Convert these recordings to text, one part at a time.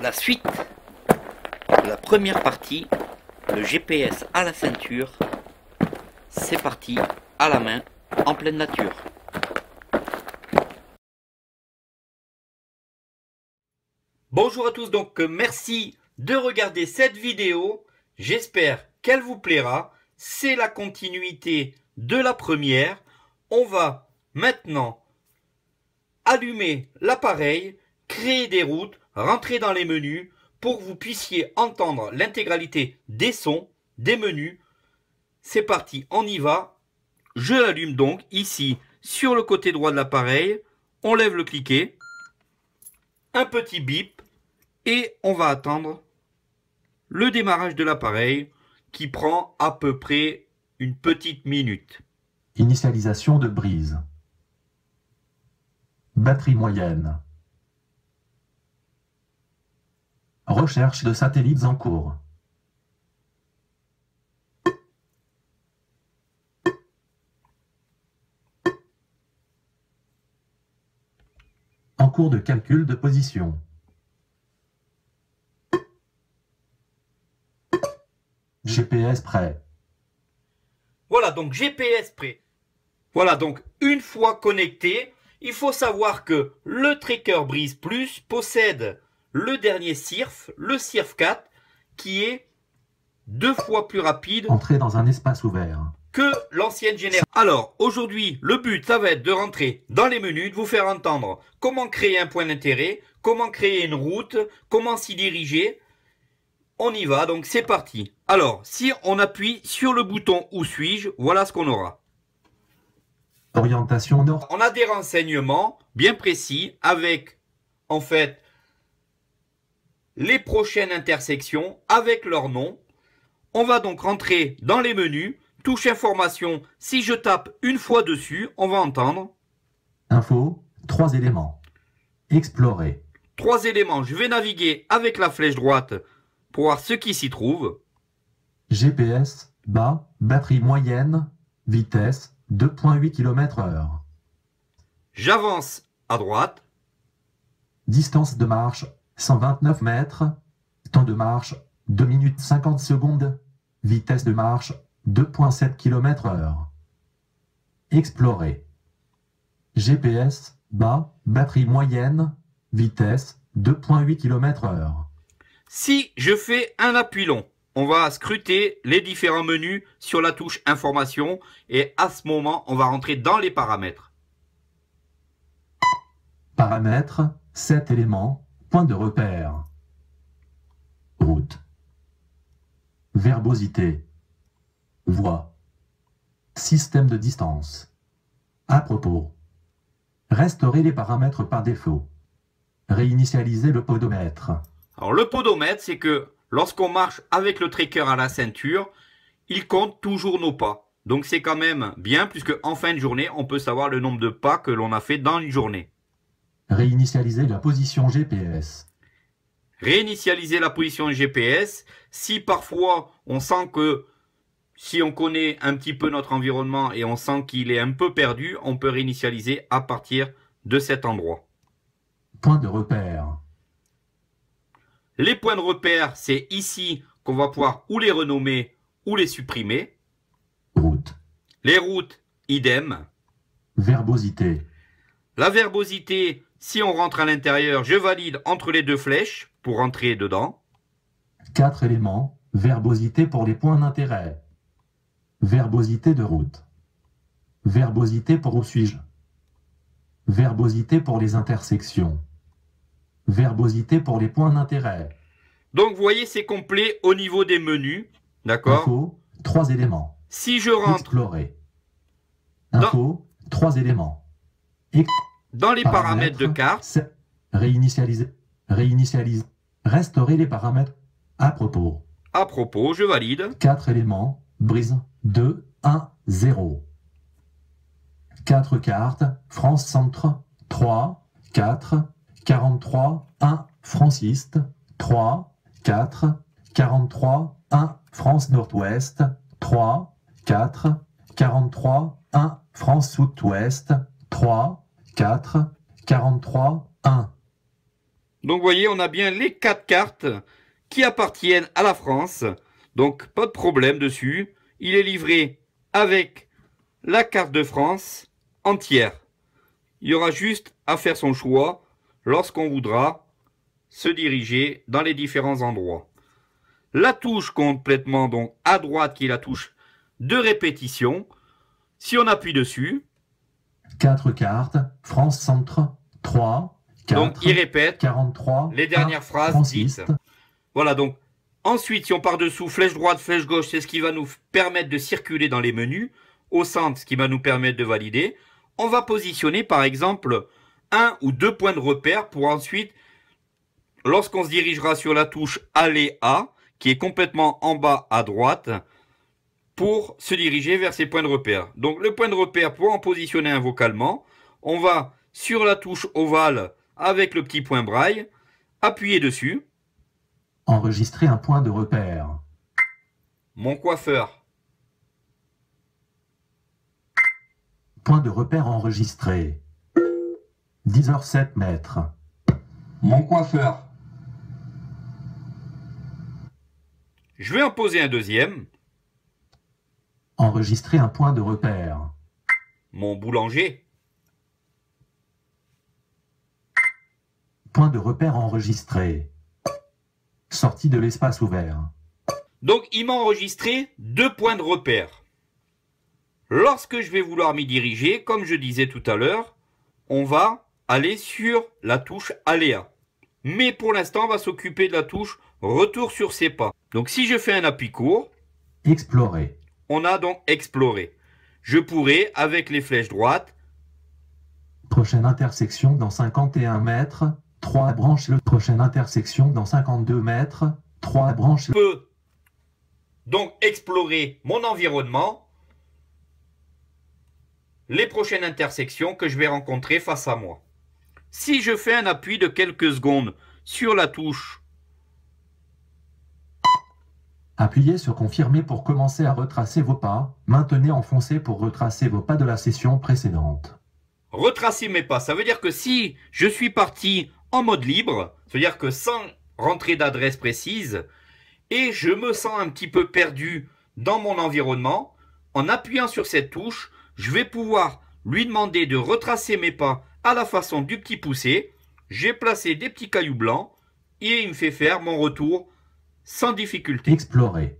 La suite de la première partie, le GPS à la ceinture, c'est parti, à la main, en pleine nature. Bonjour à tous, donc merci de regarder cette vidéo, j'espère qu'elle vous plaira, c'est la continuité de la première. On va maintenant allumer l'appareil, créer des routes, rentrer dans les menus pour que vous puissiez entendre l'intégralité des sons, des menus. C'est parti, on y va. Je l'allume donc ici sur le côté droit de l'appareil. On lève le cliquet, un petit bip et on va attendre le démarrage de l'appareil qui prend à peu près une petite minute. Initialisation de brise. Batterie moyenne. Recherche de satellites en cours. En cours de calcul de position. GPS prêt. Voilà, donc GPS prêt. Voilà, donc une fois connecté, il faut savoir que le Tracker Breeze Plus possède le dernier CIRF, le CIRF 4, qui est 2 fois plus rapide. Entrer dans un espace ouvert. Que l'ancienne génération. Alors, aujourd'hui, le but, ça va être de rentrer dans les menus, de vous faire entendre comment créer un point d'intérêt, comment créer une route, comment s'y diriger. On y va, donc c'est parti. Alors, si on appuie sur le bouton « Où suis-je ?», voilà ce qu'on aura. Orientation nord. On a des renseignements bien précis avec, en fait, les prochaines intersections avec leur nom. On va donc rentrer dans les menus. Touche information, si je tape une fois dessus, on va entendre. Info, 3 éléments. Explorer. 3 éléments, je vais naviguer avec la flèche droite pour voir ce qui s'y trouve. GPS, bas, batterie moyenne, vitesse, 2,8 km/h. J'avance à droite. Distance de marche, 129 mètres. Temps de marche, 2 minutes 50 secondes. Vitesse de marche, 2,7 km/h. Explorer. GPS, bas, batterie moyenne, vitesse, 2,8 km/h. Si je fais un appui long, on va scruter les différents menus sur la touche information et à ce moment, on va rentrer dans les paramètres. Paramètres, 7 éléments, point de repère. Route. Verbosité. Voie. Système de distance. À propos. Restaurer les paramètres par défaut. Réinitialiser le podomètre. Alors le podomètre, c'est que lorsqu'on marche avec le tracker à la ceinture, il compte toujours nos pas. Donc c'est quand même bien puisque en fin de journée, on peut savoir le nombre de pas que l'on a fait dans une journée. Réinitialiser la position GPS. Réinitialiser la position GPS. Si parfois on sent que si on connaît un petit peu notre environnement et on sent qu'il est un peu perdu, on peut réinitialiser à partir de cet endroit. Point de repère. Les points de repère, c'est ici qu'on va pouvoir ou les renommer ou les supprimer. Route. Les routes, idem. Verbosité. La verbosité, si on rentre à l'intérieur, je valide entre les deux flèches pour rentrer dedans. 4 éléments. Verbosité pour les points d'intérêt. Verbosité de route. Verbosité pour où suis-je. Verbosité pour les intersections. Verbosité pour les points d'intérêt. Donc vous voyez, c'est complet au niveau des menus. D'accord? Info, 3 éléments. Si je rentre Explorer. Info, 3 éléments. dans les paramètres de carte, Réinitialiser. Réinitialiser. Restaurer les paramètres. À propos. à propos, je valide. 4 éléments. Brise. 2, 1, 0. 4 cartes. France Centre. 3, 4, 43, 1. Franciste. 3, 4, 43, 1. France Nord-Ouest. 3, 4, 43, 1. France Sud-Ouest. 3, 4, 43, 1. Donc vous voyez, on a bien les 4 cartes qui appartiennent à la France. Donc pas de problème dessus. Il est livré avec la carte de France entière. Il y aura juste à faire son choix lorsqu'on voudra se diriger dans les différents endroits. La touche complètement donc à droite qui est la touche de répétition. Si on appuie dessus. 4 cartes, France Centre, 3, 4, donc il répète 43, les dernières phrases dites. Voilà, donc ensuite si on part dessous, flèche droite, flèche gauche, c'est ce qui va nous permettre de circuler dans les menus. Au centre, ce qui va nous permettre de valider. On va positionner par exemple 1 ou 2 points de repère pour ensuite, lorsqu'on se dirigera sur la touche Aller à, qui est complètement en bas à droite, pour se diriger vers ces points de repère. Donc le point de repère, pour en positionner un vocalement, on va sur la touche ovale avec le petit point braille, appuyer dessus. Enregistrer un point de repère. Mon coiffeur. Point de repère enregistré. 10h07 mètres. Mon coiffeur. Je vais en poser un deuxième. Enregistrer un point de repère. Mon boulanger. Point de repère enregistré. Sortie de l'espace ouvert. Donc il m'a enregistré 2 points de repère. Lorsque je vais vouloir m'y diriger, comme je disais tout à l'heure, on va aller sur la touche Aléa. Mais pour l'instant, on va s'occuper de la touche Retour sur ses pas. Donc si je fais un appui court, Explorer. on a donc exploré. Je pourrais, avec les flèches droites, Prochaine intersection dans 51 mètres, 3 branches. Prochaine intersection dans 52 mètres, 3 branches. je peux donc explorer mon environnement, les prochaines intersections que je vais rencontrer face à moi. Si je fais un appui de quelques secondes sur la touche, Appuyez sur confirmer pour commencer à retracer vos pas. Maintenez enfoncé pour retracer vos pas de la session précédente. retracer mes pas, ça veut dire que si je suis parti en mode libre, c'est-à-dire que sans rentrer d'adresse précise, et je me sens un petit peu perdu dans mon environnement, en appuyant sur cette touche, je vais pouvoir lui demander de retracer mes pas à la façon du petit poussé. J'ai placé des petits cailloux blancs et il me fait faire mon retour sans difficulté. Explorer.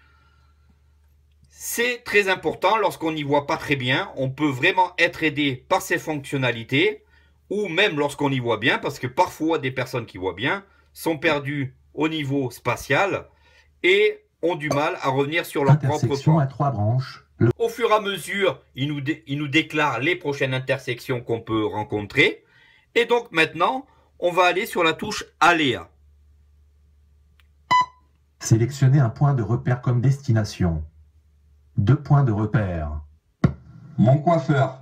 C'est très important lorsqu'on n'y voit pas très bien. On peut vraiment être aidé par ces fonctionnalités ou même lorsqu'on y voit bien, parce que parfois des personnes qui voient bien sont perdues au niveau spatial et ont du mal à revenir sur leur propre Intersection pas. à 3 branches. Au fur et à mesure, il nous déclare les prochaines intersections qu'on peut rencontrer. Et donc maintenant, on va aller sur la touche Aléa. Sélectionnez un point de repère comme destination. 2 points de repère. Mon coiffeur.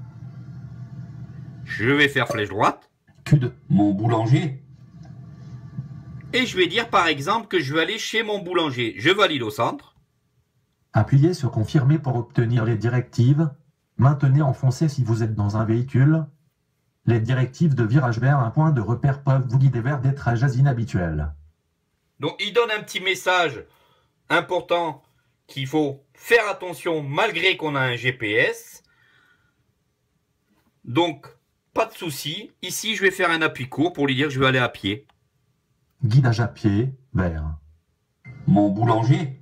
Je vais faire flèche droite. Q2. Mon boulanger. Et je vais dire par exemple que je vais aller chez mon boulanger. Je valide au centre. Appuyez sur confirmer pour obtenir les directives. Maintenez enfoncé si vous êtes dans un véhicule. Les directives de virage vers un point de repère peuvent vous guider vers des trajets inhabituels. Donc il donne un petit message important qu'il faut faire attention malgré qu'on a un GPS. Donc pas de souci. Ici je vais faire un appui court pour lui dire que je vais aller à pied. Guidage à pied vers. Mon boulanger.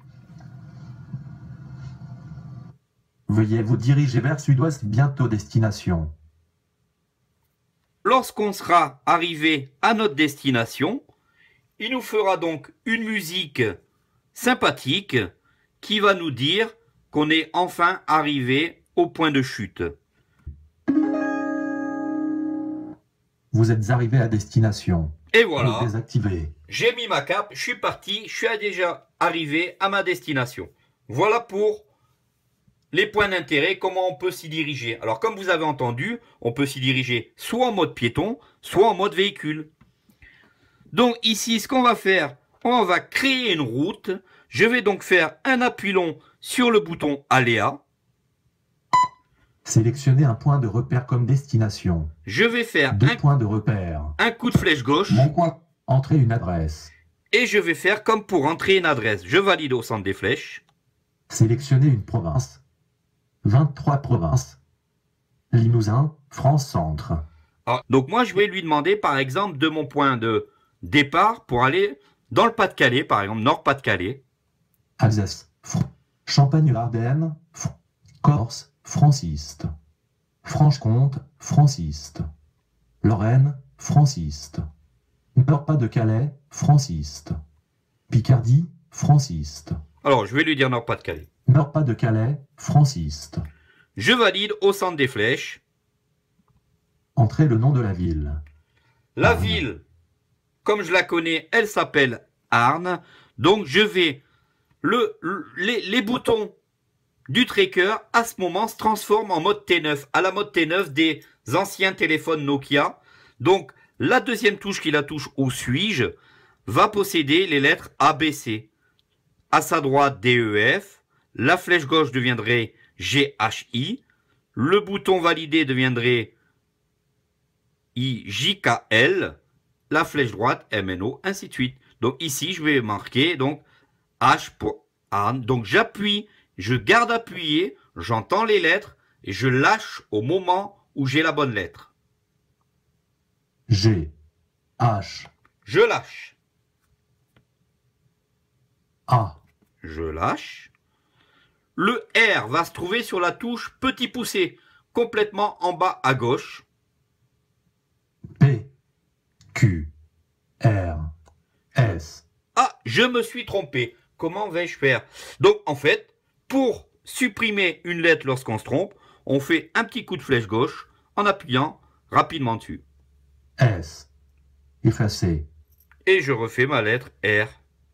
Veuillez vous diriger vers sud-ouest, bientôt destination. Lorsqu'on sera arrivé à notre destination, il nous fera donc une musique sympathique qui va nous dire qu'on est enfin arrivé au point de chute. Vous êtes arrivé à destination. Et voilà, Désactivé. j'ai mis ma cape, je suis parti, je suis déjà arrivé à ma destination. Voilà pour les points d'intérêt, comment on peut s'y diriger. Alors comme vous avez entendu, on peut s'y diriger soit en mode piéton, soit en mode véhicule. Donc ici, ce qu'on va faire, on va créer une route. Je vais donc faire un appui long sur le bouton Aléa. Sélectionnez un point de repère comme destination. Je vais faire 2 points de repère. un coup de flèche gauche Mon coiffeur. Entrez une adresse. et je vais faire comme pour entrer une adresse. Je valide au centre des flèches. Sélectionnez une province. 23 provinces. Limousin, France Centre. Alors, donc moi, je vais lui demander, par exemple, de mon point de départ pour aller dans le Pas-de-Calais, par exemple, Nord-Pas-de-Calais. Alsace, Champagne-Ardenne, Corse, franciste. Franche-Comte, franciste. Lorraine, franciste. Nord-Pas-de-Calais, franciste. Picardie, franciste. Alors, je vais lui dire Nord-Pas-de-Calais. Nord-Pas-de-Calais, franciste. Je valide au centre des flèches. Entrez le nom de la ville. La Arnes. ville, comme je la connais, elle s'appelle Arnes. Donc, je vais... les boutons du tracker, à ce moment, se transforment en mode T9, à la mode T9 des anciens téléphones Nokia. Donc, la deuxième touche qui est la touche où suis-je va posséder les lettres A, B, C. À sa droite, D, E, F. La flèche gauche deviendrait G, H, I. Le bouton validé deviendrait I, J, K, L. La flèche droite, M, N, O, ainsi de suite. Donc ici, je vais marquer donc H pour Arnes. Donc j'appuie, je garde appuyé, j'entends les lettres et je lâche au moment où j'ai la bonne lettre. G, H, Je lâche. A, Je lâche. Le R va se trouver sur la touche petit poucet, complètement en bas à gauche. P, Q, R, S. Ah, je me suis trompé. Comment vais-je faire? Donc, en fait, pour supprimer une lettre lorsqu'on se trompe, on fait un petit coup de flèche gauche en appuyant rapidement dessus. S. Effacer. Et je refais ma lettre R.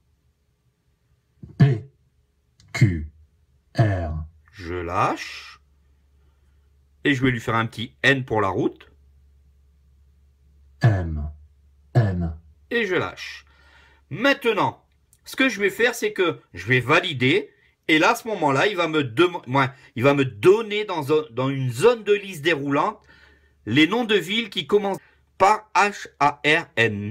P. Q. R. Je lâche. Et je vais lui faire un petit N pour la route. M. N. Et je lâche. Maintenant, ce que je vais faire, c'est que je vais valider. Et là, à ce moment-là, il va me donner dans une zone de liste déroulante les noms de villes qui commencent par H-A-R-N.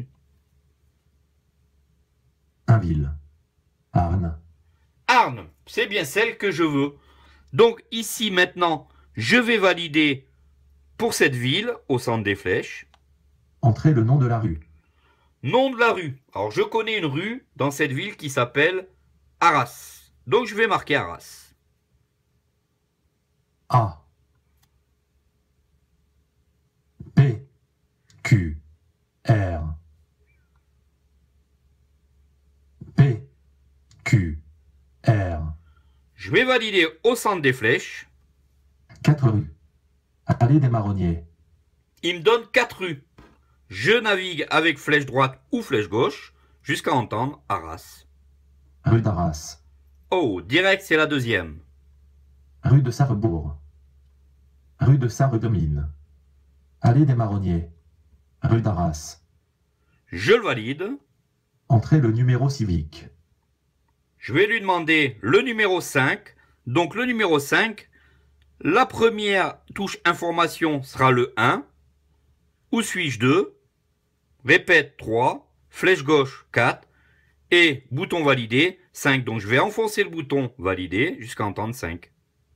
Inville. Arnes. Arnes, c'est bien celle que je veux. Donc ici, maintenant, je vais valider pour cette ville au centre des flèches. Entrez le nom de la rue. Nom de la rue. Alors, je connais une rue dans cette ville qui s'appelle Arras. Donc, je vais marquer Arras. A. P. Q. R. P. Q. R. Je vais valider au centre des flèches. 4 rues. Allée des Marronniers. Il me donne 4 rues. Je navigue avec flèche droite ou flèche gauche jusqu'à entendre Arras. Rue d'Arras. Oh, direct, c'est la deuxième. Rue de Sarrebourg. Rue de Sarredomine. Allée des Marronniers. Rue d'Arras. Je le valide. Entrez le numéro civique. Je vais lui demander le numéro 5. Donc le numéro 5, la première touche information sera le 1. Où suis-je 2? Répète 3. Flèche gauche 4. Et bouton validé 5. Donc je vais enfoncer le bouton validé jusqu'à entendre 5.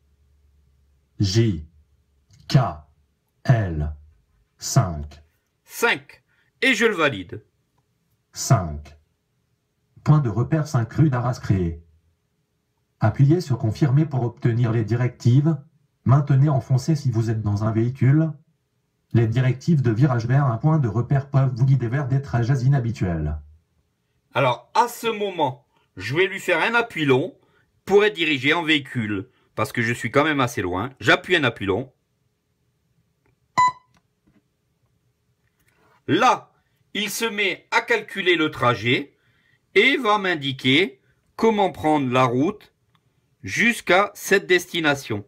J. K. L. 5. 5. Et je le valide. 5. Point de repère 5 rue d'Arras créé. Appuyez sur confirmer pour obtenir les directives. Maintenez enfoncé si vous êtes dans un véhicule. Les directives de virage vers un point de repère peuvent vous guider vers des trajets inhabituels. Alors à ce moment, je vais lui faire un appui long pour être dirigé en véhicule. Parce que je suis quand même assez loin. J'appuie un appui long. Là, il se met à calculer le trajet et va m'indiquer comment prendre la route jusqu'à cette destination.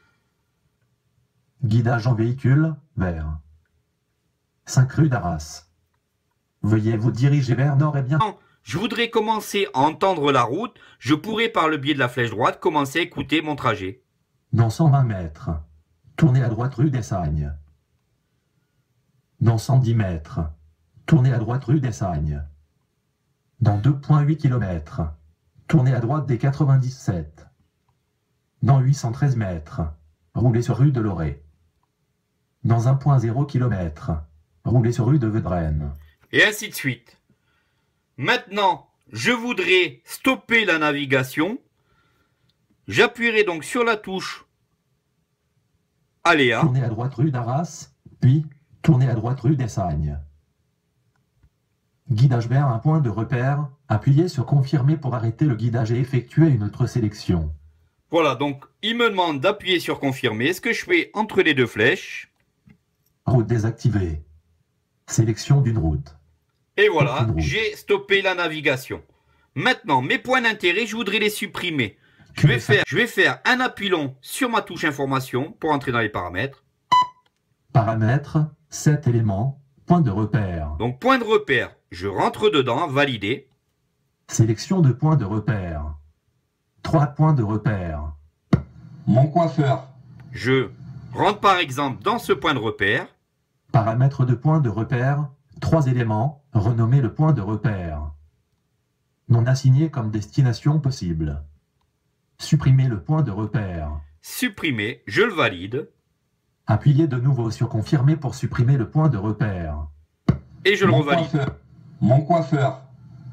Guidage en véhicule, vers 5 rue d'Arras. Veuillez vous diriger vers nord et bien. Quand je voudrais commencer à entendre la route, je pourrais par le biais de la flèche droite commencer à écouter mon trajet. Dans 120 mètres, Tournez à droite rue d'Essagne. Dans 110 mètres, tournez à droite rue d'Essagne. Dans 2,8 km, tournez à droite des 97. Dans 813 mètres, roulez sur rue de Loré. Dans 1,0 km, roulez sur rue de Vedrenne. Et ainsi de suite. Maintenant, je voudrais stopper la navigation. J'appuierai donc sur la touche Aléa. Tournez à droite rue d'Arras, puis tournez à droite rue d'Essagne. Guidage vers un point de repère, appuyez sur confirmer pour arrêter le guidage et effectuer une autre sélection. Voilà, donc il me demande d'appuyer sur confirmer. Ce que je fais entre les deux flèches. Route désactivée. Sélection d'une route. Et voilà, j'ai stoppé la navigation. Maintenant, mes points d'intérêt, je voudrais les supprimer. Je vais faire un appui long sur ma touche information pour entrer dans les paramètres. Paramètres, 7 éléments, point de repère. Donc point de repère, je rentre dedans, valider. Sélection de points de repère. 3 points de repère. Mon coiffeur. Je rentre par exemple dans ce point de repère. Paramètres de point de repère, 3 éléments, renommer le point de repère. Non assigné comme destination possible. Supprimer le point de repère. Supprimer, je le valide. Appuyez de nouveau sur confirmer pour supprimer le point de repère. Et je le revalide. Mon coiffeur.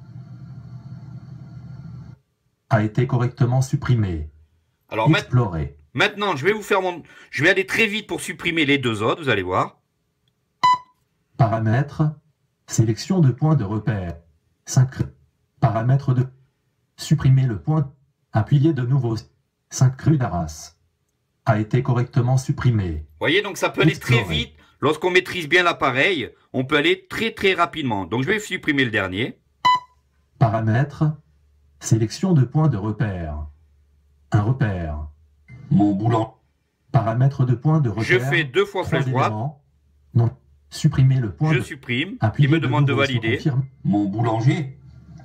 A été correctement supprimé. Alors explorer. Maintenant, je vais aller très vite pour supprimer les deux autres, vous allez voir. Paramètres, sélection de points de repère. 5. Paramètres de supprimer le point. Appuyez de nouveau. 5 rue d'Arras. A été correctement supprimé. Vous voyez, donc ça peut aller très vite. Lorsqu'on maîtrise bien l'appareil, on peut aller très rapidement. Donc je vais supprimer le dernier. Paramètres, sélection de points de repère. Un repère. Mon boulot. Paramètres de points de repère. Je fais 2 fois flèche droite. Non. Supprimer le point. Je supprime. Il me demande de valider. Mon boulanger.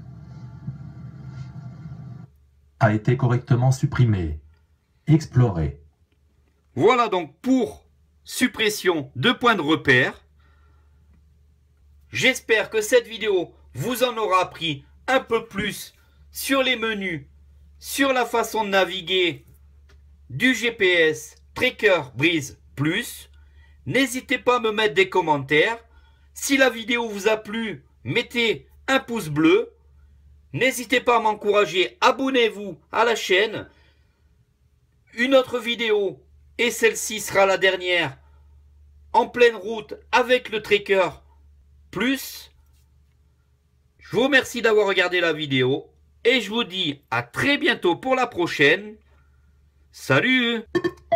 A été correctement supprimé. Explorer. Voilà donc pour suppression de points de repère. J'espère que cette vidéo vous en aura appris un peu plus sur les menus, sur la façon de naviguer du GPS Tracker Breeze Plus. N'hésitez pas à me mettre des commentaires. Si la vidéo vous a plu, mettez un pouce bleu. N'hésitez pas à m'encourager, abonnez-vous à la chaîne. Une autre vidéo, et celle-ci sera la dernière, en pleine route avec le Tracker Plus. Je vous remercie d'avoir regardé la vidéo et je vous dis à très bientôt pour la prochaine. Salut!